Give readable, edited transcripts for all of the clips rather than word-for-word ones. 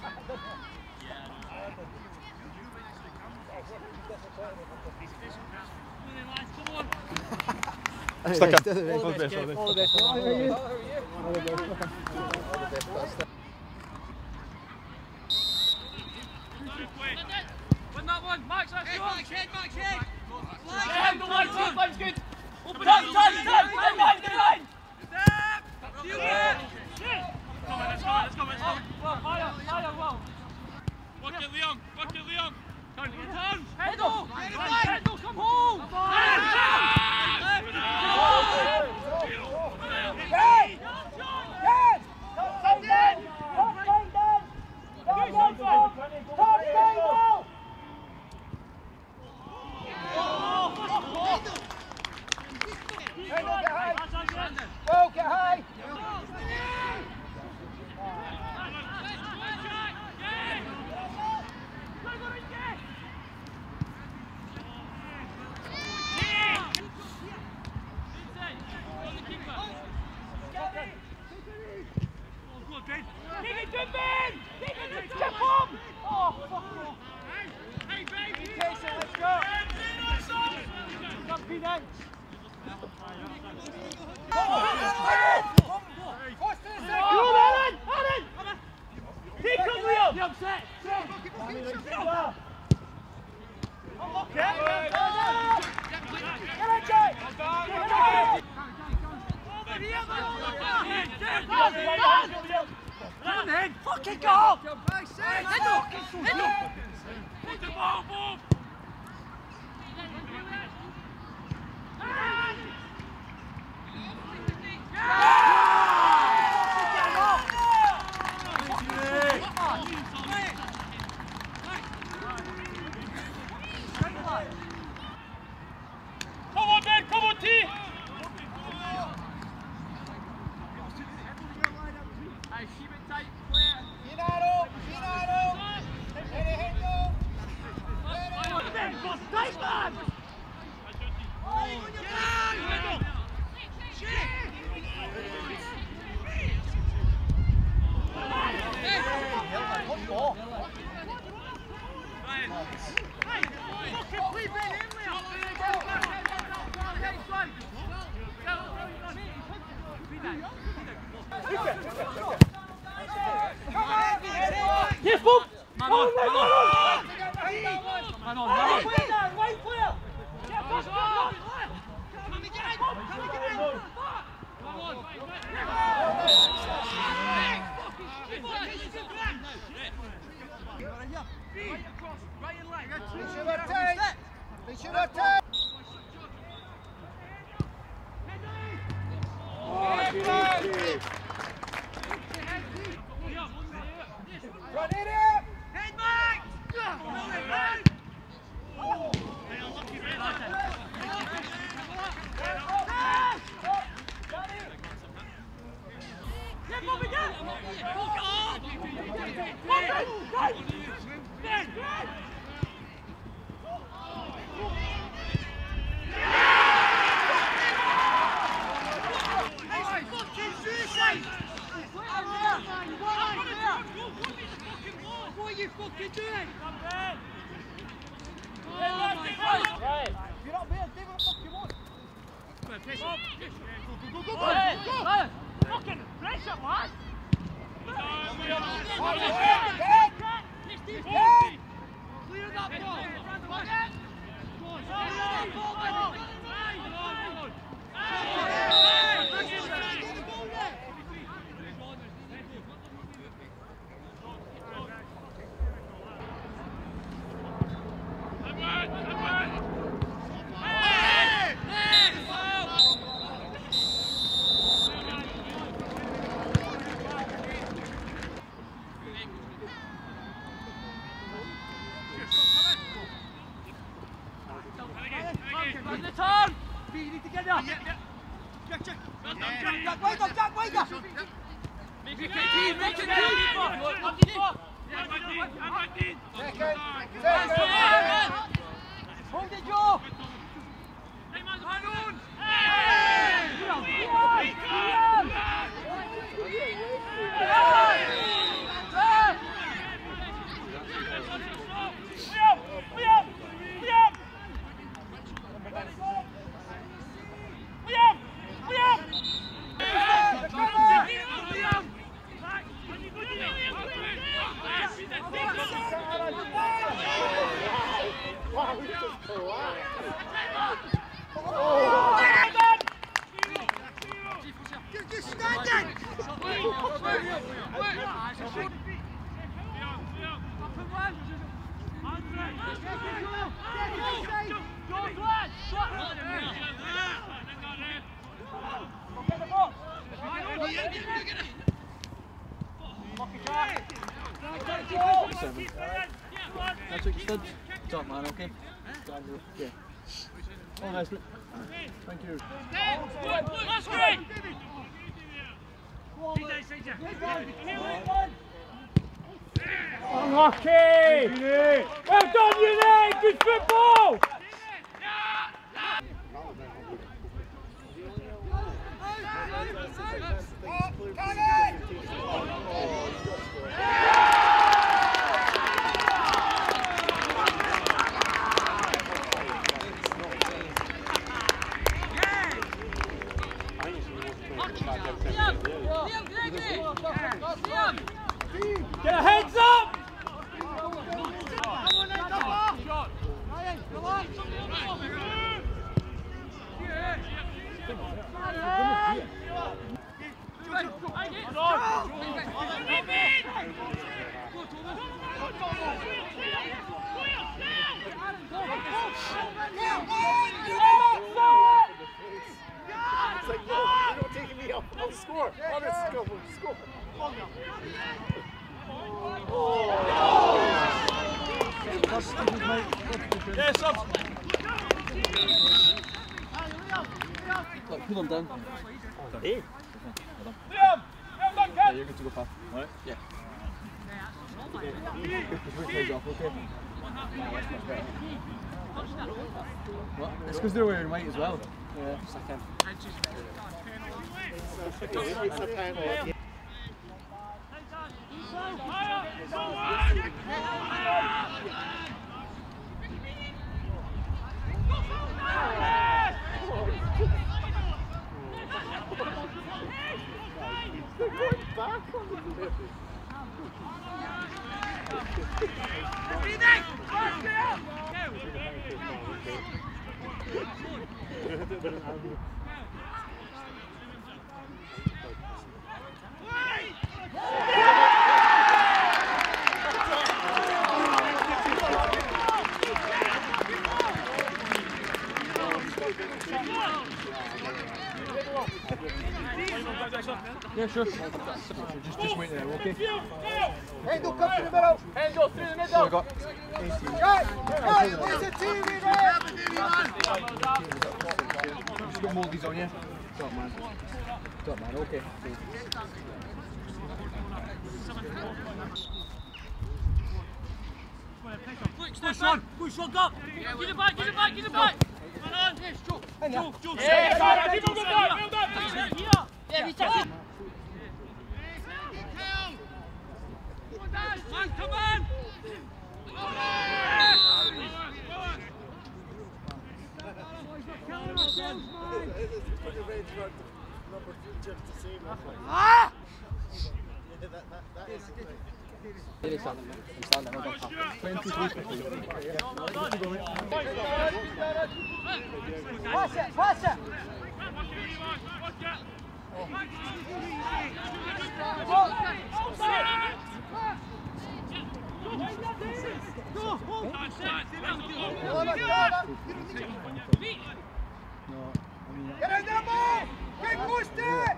Stuck up. All the best. All the best. All the best. Win that one, Max, that's yours. Head, Max, head. Yeah, the line's good. Open up, time, line. Let's go. Higher, well. Work it, Leon. Turn. Head, come home. Get high! Fucking go! Come on, T! Hey, keep it tight, clear. Finado! Tight, man! Yes, boom! Man on! Wait, clear! They should attack! Run it up! Head, Max. What are you fucking doing? Right. You're not there, do what the fuck you want. Go! Fucking pressure, lad! Clear that ball. Jack, wait up! Make it team! Hold it, Joe! That's what you said. Top man, okay? Yeah. Oh, nice. Thank you. That's great! Unlucky! Well done, Unique! Good football! Get a heads up! It's like, no, you're not taking me up. I'll score. Let's go. Score. Yes, up. Pull them down. Hey. Liam! Yeah, you're good to go past. Right? Yeah. Okay. What? It's because they're wearing white as well. Yeah, second. It's a penalty. They're going back on the lip. Yeah, sure. Just wait there, okay? Handle, come to the middle. Handle through the middle! So I got Right, where's the TV, just got moldies on you. Top man. Top man, okay. Push on, go! Get it back, get it back, get it back! Yes, Joe! Joe! Yeah, keep on going back, well done! Yeah, we touch it! Man, come on! Pass it! Get in there, man! Get pushed it!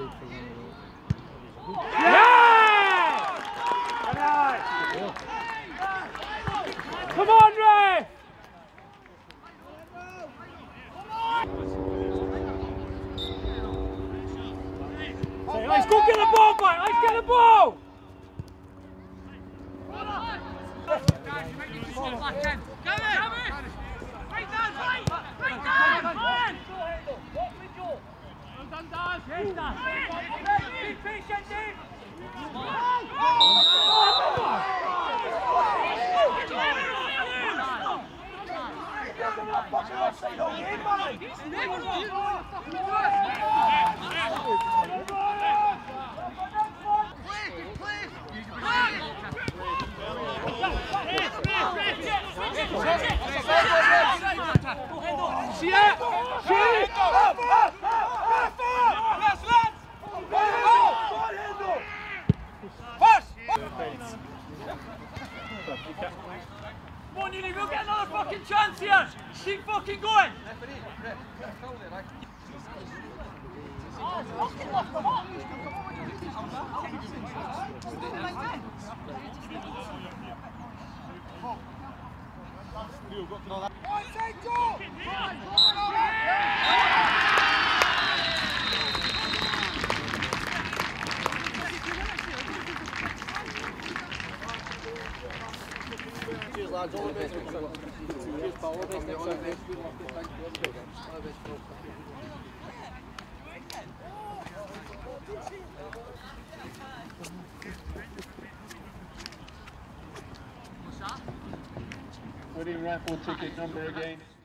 Come on, Ray! Let's go get the ball back! Let's get the ball! Come on, Neely, we'll get another fucking chance here! Keep fucking going! Cheers, lads. All the best next time. Cheers, pal. All the best next time. Wedding raffle ticket number again.